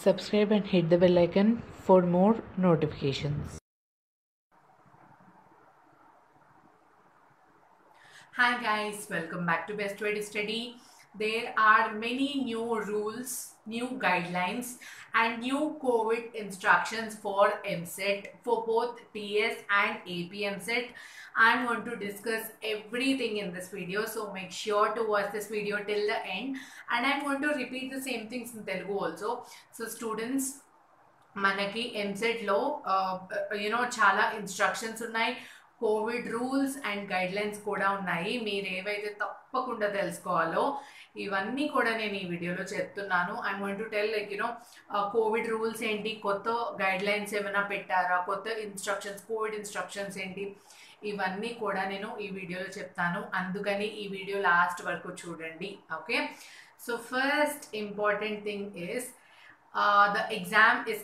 Subscribe and hit the bell icon for more notifications. Hi guys, welcome back to Best Way to Study. There are many new rules, new guidelines and new COVID instructions for MSET for both TS and AP MSET. I'm going to discuss everything in this video, so make sure to watch this video till the end, and I'm going to repeat the same things in Telugu also. So students, మనకి ఎంసెట్లో చాలా instructions ఉన్నాయి, Covid rules and guidelines కూడా ఉన్నాయి. మీరు ఏవైతే తప్పకుండా తెలుసుకోవాలో ఇవన్నీ కూడా నేను ఈ వీడియోలో చెప్తున్నాను. I'm going to tell covid rules ఏంటి, కొత్త గైడ్లైన్స్ ఏమైనా పెట్టారా, కొత్త ఇన్స్ట్రక్షన్స్, కోవిడ్ ఇన్స్ట్రక్షన్స్ ఏంటి, ఇవన్నీ కూడా నేను ఈ వీడియోలో చెప్తాను. అందుకని ఈ వీడియో లాస్ట్ వరకు చూడండి. Okay, so first important thing is the exam is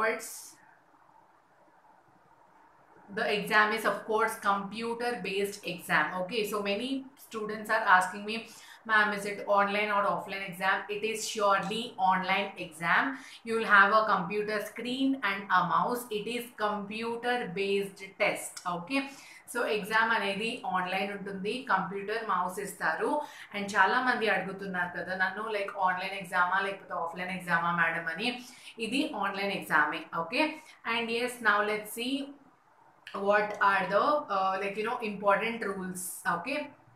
of course computer based exam. Okay, so many students are asking me, ma'am, is it online or offline exam? It is surely online exam. You will have a computer screen and a mouse. It is computer based test. Okay, so exam అనేది online ఉంటుంది, computer mouse ఇస్తారు. And చాలా మంది అడుగుతున్నారు కదా నన్ను, like online ఎగ్జామా లేకపోతే offline ఎగ్జామా madam అని. ఇది ఆన్లైన్ ఎగ్జామే. Okay, and yes, now let's see what are the important rules. Okay,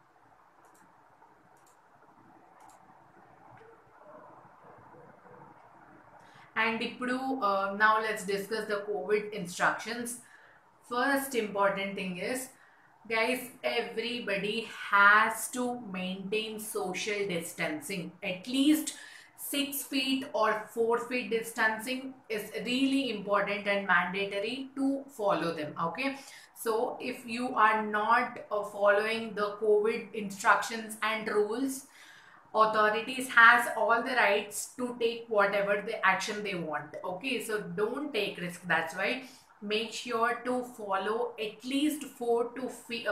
and ఇప్పుడు now let's discuss the COVID instructions. First important thing is, guys, everybody has to maintain social distancing. At least 6 feet or 4 feet distancing is really important and mandatory to follow them. Okay, so if you are not following the COVID instructions and rules, authorities has all the rights to take whatever the action they want. Okay, so don't take risk. That's why make sure to follow at least 4 to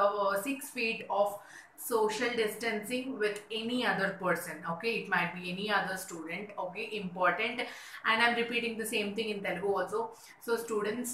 6 feet of social distancing with any other person. Okay, it might be any other student. Okay, important. And I'm repeating the same thing in Telugu also. So students,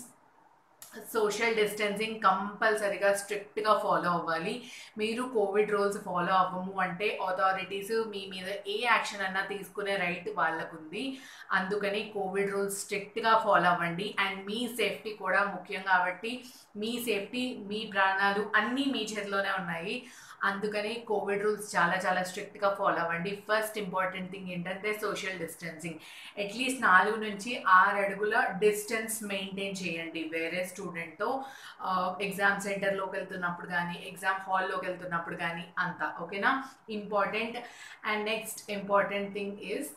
social distancing కంపల్సరీగా స్ట్రిక్ట్గా follow అవ్వాలి. మీరు Covid rules follow అవ్వము అంటే authorities మీ మీద ఏ action అన్నా తీసుకునే right వాళ్ళకు ఉంది. అందుకని కోవిడ్ రూల్స్ స్ట్రిక్ట్గా ఫాలో అవ్వండి. అండ్ మీ సేఫ్టీ కూడా ముఖ్యం కాబట్టి మీ సేఫ్టీ, మీ ప్రాణాలు అన్నీ మీ చేతిలోనే ఉన్నాయి. అందుకని కోవిడ్ రూల్స్ చాలా చాలా స్ట్రిక్ట్గా ఫాలో అవ్వండి. ఫస్ట్ ఇంపార్టెంట్ థింగ్ ఏంటంటే సోషల్ డిస్టెన్సింగ్. అట్లీస్ట్ 4 నుంచి 6 అడుగుల డిస్టెన్స్ మెయింటైన్ చేయండి వేరే స్టూడెంట్తో. ఎగ్జామ్ సెంటర్లోకి వెళ్తున్నప్పుడు కానీ, ఎగ్జామ్ హాల్లోకి వెళ్తున్నప్పుడు కానీ అంతా. ఓకేనా, important. And next important thing is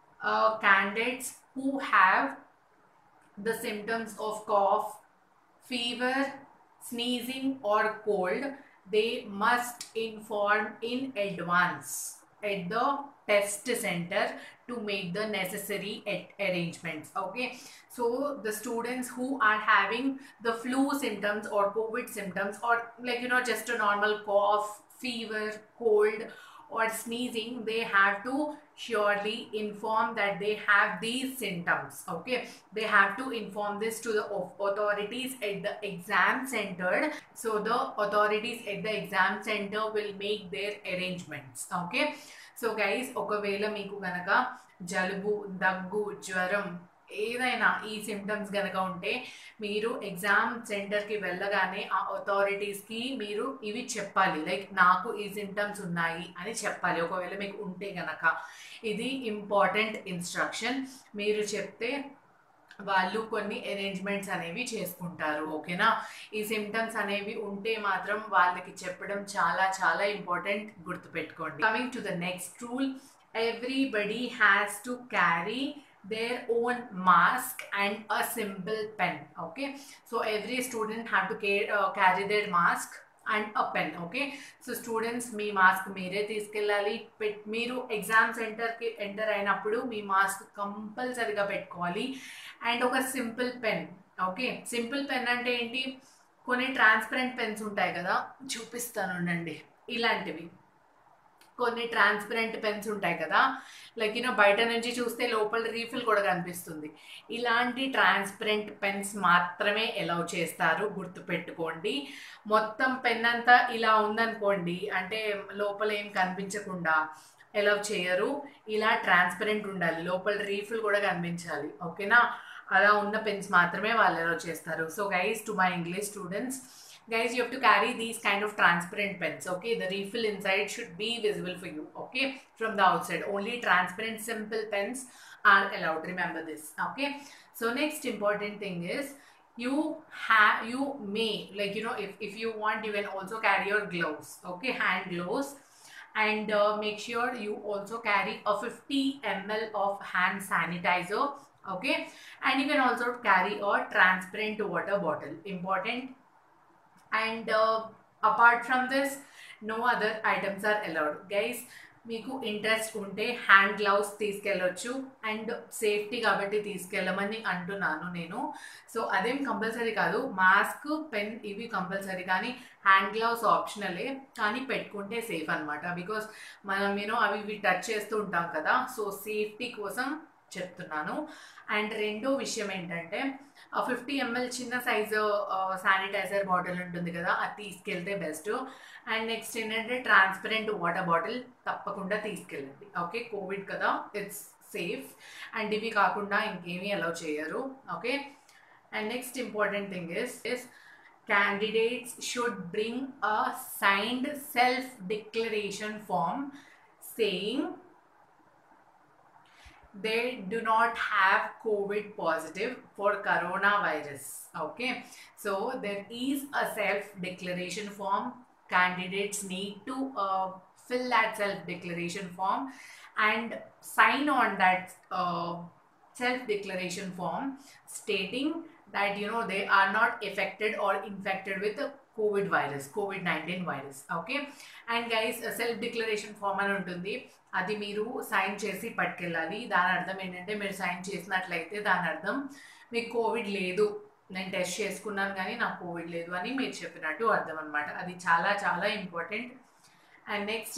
candidates who have the symptoms of cough, fever, sneezing or cold, they must inform in advance at the test center to make the necessary arrangements. Okay, so the students who are having the flu symptoms or COVID symptoms, or just a normal cough, fever, cold or sneezing, they have to surely inform that they have these symptoms. Okay, they have to inform this to the authorities at the exam center. So the authorities at the exam center will make their arrangements. Okay, so guys, ఒకవేళ మీకు గనక జలుబు, దగ్గు, జ్వరం ఏదైనా ఈ symptoms కనుక ఉంటే మీరు ఎగ్జామ్ సెంటర్కి వెళ్ళగానే ఆ అథారిటీస్కి మీరు ఇవి చెప్పాలి. లైక్ నాకు ఈ సిమ్టమ్స్ ఉన్నాయి అని చెప్పాలి ఒకవేళ మీకు ఉంటే గనక. ఇది ఇంపార్టెంట్ ఇన్స్ట్రక్షన్. మీరు చెప్తే వాళ్ళు కొన్ని అరేంజ్మెంట్స్ అనేవి చేసుకుంటారు. ఓకేనా, ఈ సిమ్టమ్స్ అనేవి ఉంటే మాత్రం వాళ్ళకి చెప్పడం చాలా చాలా ఇంపార్టెంట్, గుర్తుపెట్టుకోండి. Coming to the next rule, everybody has to carry their own mask and a simple pen. Okay, so every student have to carry their mask and a pen. Okay, so students, మీ mask మీరే తీసుకెళ్ళాలి. మీరు exam సెంటర్కి enter అయినప్పుడు మీ mask కంపల్సరీగా పెట్టుకోవాలి. And ఒక simple pen. Okay, simple pen అంటే ఏంటి, కొన్ని ట్రాన్స్పరెంట్ పెన్స్ ఉంటాయి కదా, చూపిస్తాను ఉండండి. ఇలాంటివి కొన్ని ట్రాన్స్పరెంట్ పెన్స్ ఉంటాయి కదా, లైక్ బయట నుంచి చూస్తే లోపల రీఫిల్ కూడా కనిపిస్తుంది. ఇలాంటి ట్రాన్స్పరెంట్ పెన్స్ మాత్రమే అలౌ చేస్తారు, గుర్తుపెట్టుకోండి. మొత్తం పెన్ అంతా ఇలా ఉందనుకోండి, అంటే లోపల ఏం కనిపించకుండా అలౌ చేయరు. ఇలా ట్రాన్స్పరెంట్ ఉండాలి, లోపల రీఫిల్ కూడా కనిపించాలి, ఓకేనా? అలా ఉన్న పెన్స్ మాత్రమే వాళ్ళు అలౌ చేస్తారు. So guys, to my English students, guys, you have to carry these kind of transparent pens, okay? The refill inside should be visible for you, okay, from the outside. Only transparent simple pens are allowed, remember this, okay? So next important thing is, you may, like if you want, you can also carry your gloves, okay, hand gloves. And make sure you also carry a 50 ml of hand sanitizer, okay? And you can also carry a transparent water bottle, important. And apart from this, no other items are allowed, guys. మీకు interest ఉంటే hand gloves తీసుకెళ్ళొచ్చు, and safety కాబట్టి తీసుకెళ్ళమని అంటున్నాను నేను. So అదేం compulsory కాదు, mask, pen ఇవి కంపల్సరీ, కానీ హ్యాండ్ గ్లౌస్ ఆప్షనలే, కానీ పెట్టుకుంటే సేఫ్ అనమాట. బికాస్ మనం అవి ఇవి టచ్ చేస్తూ ఉంటాం కదా, సో సేఫ్టీ కోసం చెప్తున్నాను. అండ్ రెండో విషయం ఏంటంటే, 50 ml చిన్న సైజు శానిటైజర్ బాటిల్ ఉంటుంది కదా, అది తీసుకెళ్తే బెస్ట్. అండ్ నెక్స్ట్ ఏంటంటే, ట్రాన్స్పరెంట్ వాటర్ బాటిల్ తప్పకుండా తీసుకెళ్ళండి, ఓకే? కోవిడ్ కదా, ఇట్స్ సేఫ్. అండ్ ఇవి కాకుండా ఇంకేమీ అలౌ చేయరు, okay? And next important thing is candidates should bring a signed self declaration form saying they do not have COVID positive for coronavirus, okay? So there is a self declaration form. Candidates need to fill that self declaration form and sign on that self declaration form stating that they are not affected or infected with the COVID-19 virus, okay? And guys, self declaration form అని ఉంటుంది, అది మీరు sign చేసి పట్టుకెళ్ళాలి. దాని అర్థం ఏంటంటే, మీరు sign చేసినట్లయితే దాని అర్థం మీకు కోవిడ్ లేదు, నేను టెస్ట్ చేసుకున్నాను కానీ నాకు కోవిడ్ లేదు అని మీరు చెప్పినట్టు అర్థం అనమాట. అది చాలా చాలా important. And next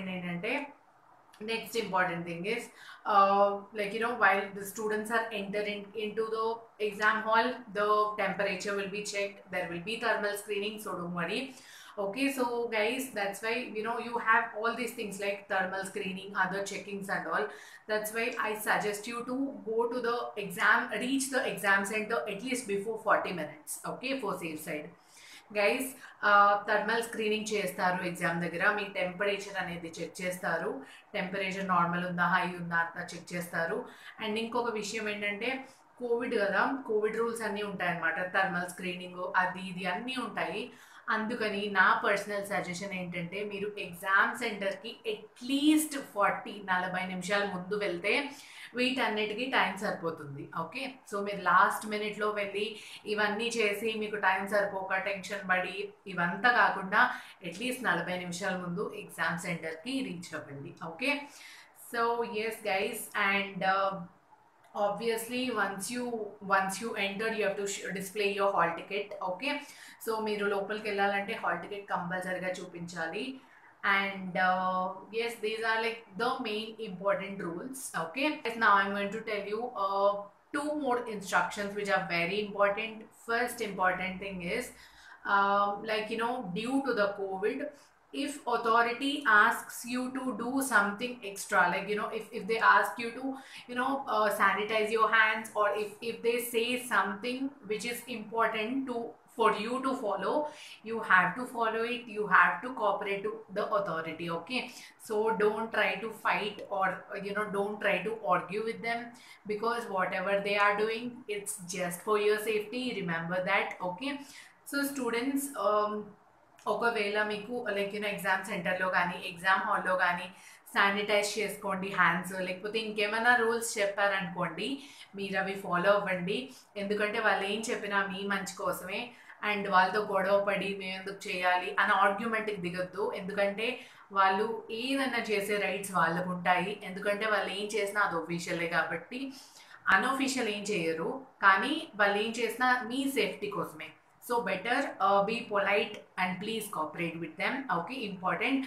important thing is, while the students are entering into the exam hall, the temperature will be checked, there will be thermal screening, so don't worry, okay? So guys, that's why you have all these things like thermal screening, other checkings and all. That's why I suggest you to go to the reach the exam center at least before 40 minutes, okay, for safe side. Guys, thermal screening చేస్తారు exam దగ్గర, మీ temperature అనేది check చేస్తారు, temperature normal ఉందా, high ఉందా అంతా check చేస్తారు. And ఇంకొక విషయం ఏంటంటే, కోవిడ్ కదా, కోవిడ్ రూల్స్ అన్నీ ఉంటాయన్నమాట, థర్మల్ స్క్రీనింగ్ అది ఇది అన్నీ ఉంటాయి. అందుకని నా పర్సనల్ సజెషన్ ఏంటంటే, మీరు ఎగ్జామ్ సెంటర్కి అట్లీస్ట్ 40 నిమిషాల ముందు వెళ్తే వీటన్నిటికీ టైం సరిపోతుంది, ఓకే? సో మీరు లాస్ట్ మినిట్లో వెళ్ళి ఇవన్నీ చేసి మీకు టైం సరిపోక టెన్షన్ పడి ఇవంతా కాకుండా అట్లీస్ట్ 40 నిమిషాల ముందు ఎగ్జామ్ సెంటర్కి రీచ్ అవ్వండి, okay? So yes guys, and obviously once you enter, you have to display your hall ticket, okay? So మీరు లోపలికి వెళ్ళాలంటే హాల్ టికెట్ కంపల్సరీగా చూపించాలి. And yes, these are like the main important rules, okay? Now I'm going to tell you 2 more instructions which are very important. First important thing is, due to the COVID, if authority asks you to do something extra, like if they ask you to sanitize your hands, or if they say something which is important for you to follow, you have to follow it, you have to cooperate to the authority, okay? So don't try to fight, or don't try to argue with them, because whatever they are doing, it's just for your safety, remember that, okay? So students, ఒకవేళ మీకు exam సెంటర్లో కానీ exam హాల్లో కానీ sanitise చేసుకోండి hands, లేకపోతే ఇంకేమైనా rules చెప్పారనుకోండి, మీరు అవి ఫాలో అవ్వండి. ఎందుకంటే వాళ్ళు ఏం చెప్పినా మీ మంచి కోసమే. అండ్ వాళ్ళతో గొడవ పడి మేము ఎందుకు చేయాలి అని ఆర్గ్యుమెంట్కి దిగొద్దు, ఎందుకంటే వాళ్ళు ఏదైనా చేసే రైట్స్ వాళ్ళకు ఉంటాయి. ఎందుకంటే వాళ్ళు ఏం చేసినా అది ఒఫీషియలే కాబట్టి, అన్అఫీషియల్ ఏం చేయరు, కానీ వాళ్ళు ఏం చేసినా మీ సేఫ్టీ కోసమే. So better be polite and please cooperate with them, okay? Important.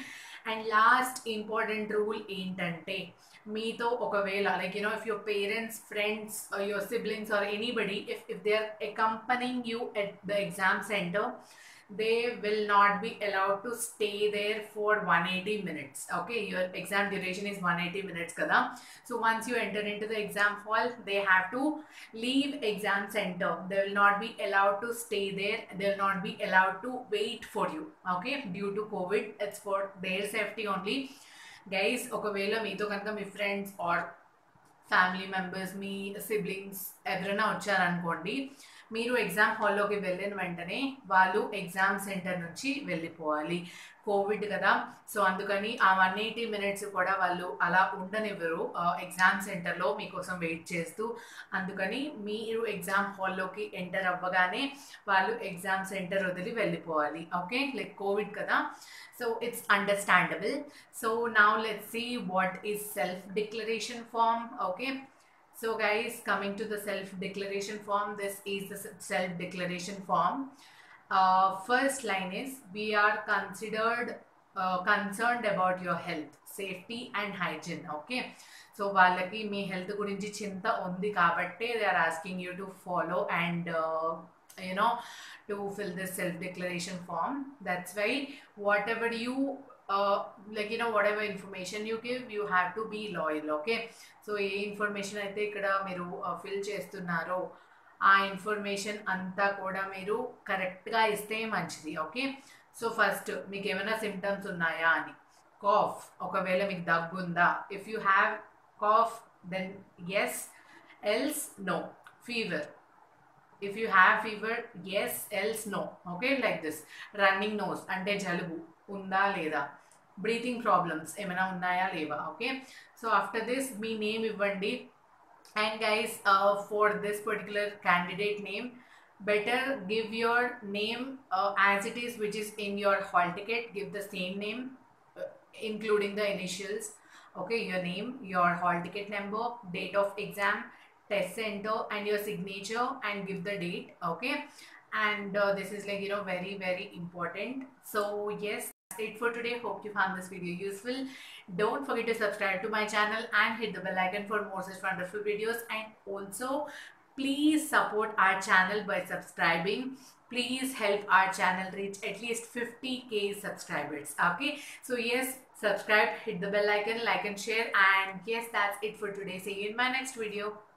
And last important rule ఏంటంటే మీతో ఒకవేళ like if your parents, friends, or your siblings or anybody, if they are accompanying you at the exam center, they will not be allowed to stay there for 180 minutes. Okay, your exam duration is 180 minutes kada. So once you enter into the exam hall, they have to leave exam center. They will not be allowed to stay there. They will not be allowed to wait for you. Okay, due to COVID, it's for their safety only. Guys ఒకవేళ మీతో కనుక మీ friends or family members, మీ siblings ఎవరైనా వచ్చారనుకోండి, మీరు exam హాల్లోకి వెళ్ళిన వెంటనే వాళ్ళు ఎగ్జామ్ సెంటర్ నుంచి వెళ్ళిపోవాలి. కోవిడ్ కదా, సో అందుకని ఆ 180 minutes కూడా వాళ్ళు అలా ఉండనివ్వరు ఎగ్జామ్ సెంటర్లో మీకోసం వెయిట్ చేస్తూ. అందుకని మీరు ఎగ్జామ్ హాల్లోకి ఎంటర్ అవ్వగానే వాళ్ళు ఎగ్జామ్ సెంటర్ వదిలి వెళ్ళిపోవాలి. ఓకే, లైక్ కోవిడ్ కదా, so it's understandable. So now let's see what is self declaration form. Okay, so guys, coming to the self declaration form, this is the self declaration form. First line is, we are considered concerned about your health, safety and hygiene. Okay, so వాళ్ళకి మీ health గురించి చింత ఉంది కాబట్టి they are asking you to follow and to fill this self declaration form. That's why whatever you whatever information you give, you have to be loyal. Okay, so ఏ information అయితే ఇక్కడ మీరు fill చేస్తున్నారో ఆ ఇన్ఫర్మేషన్ అంతా కూడా మీరు కరెక్ట్గా ఇస్తే మంచిది. ఓకే, సో ఫస్ట్ మీకు ఏమైనా సిమ్టమ్స్ ఉన్నాయా అని, కాఫ్, ఒకవేళ మీకు దగ్గు ఉందా, if you have cough then yes, else no. Fever, if you have fever, yes, else no. Okay, like this. Running nose అంటే జలుబు ఉందా లేదా, బ్రీతింగ్ ప్రాబ్లమ్స్ ఏమైనా ఉన్నాయా లేవా. ఓకే, సో ఆఫ్టర్ దిస్ మీ నేమ్ ఇవ్వండి. And guys, for this particular candidate name, better give your name as it is, which is in your hall ticket. Give the same name including the initials. Okay, your name, your hall ticket number, date of exam, test center and your signature, and give the date. Okay, and this is like very very important. So yes, that's it for today. Hope you found this video useful. Don't forget to subscribe to my channel and hit the bell icon for more such wonderful videos. And also please support our channel by subscribing. Please help our channel reach at least 50k subscribers. Okay, so yes, subscribe, hit the bell icon, like and share. And yes, that's it for today. See you in my next video.